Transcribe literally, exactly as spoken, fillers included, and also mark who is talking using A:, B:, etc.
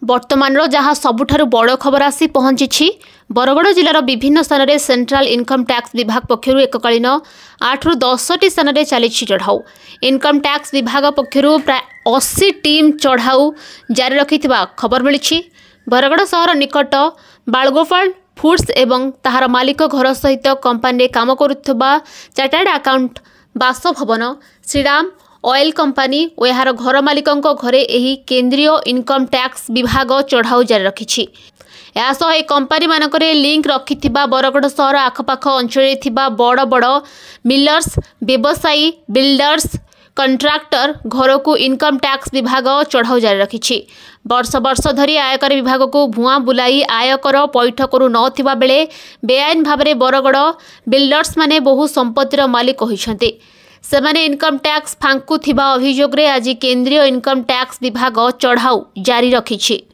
A: बर्तमान जहाँ सबुठारु बड़ खबर आसी पहुंची बरगड़ जिलार विभिन्न स्थान में सेंट्रल इनकम टैक्स विभाग पक्षर एककालीन आठ रु दस टी स्थान में चली चढ़ाऊ। इनकम टैक्स विभाग पक्षर प्राय अस्सी टीम चढ़ाऊ जारी रखि खबर मिली। बरगड़ सहर निकट बालगोपाल फूड्स एवं ताहार मालिक घर सहित कंपानी काम करुवा चार्टर्ड अकाउंट बासभवन श्रीराम ऑयल कंपानी और यार घर मालिकों घरे यही केंद्रीय इनकम टैक्स विभाग चढ़ाऊ जारी रखी। यासह कंपानी मानक लिंक रखि बरगड़ सहर आखपाख अंचल बड़ बड़ मिलर्स व्यवसायी बिल्डर्स कंट्राक्टर घर को इनकम टैक्स विभाग चढ़ाऊ जारी रखी। वर्ष वर्ष धरी आयकर विभाग को भुआ बुलाई आयकर पैठ करू नथिबा बेले बेआईन भाव में बरगड़ बिल्डर्स माने बहु संपत्तिर मालिक होइछन्ते। सेमाने इनकम टैक्स फांकु थिबा अभियोग रे आज केंद्रीय इनकम टैक्स विभाग चढ़ाऊ जारी रखिछि।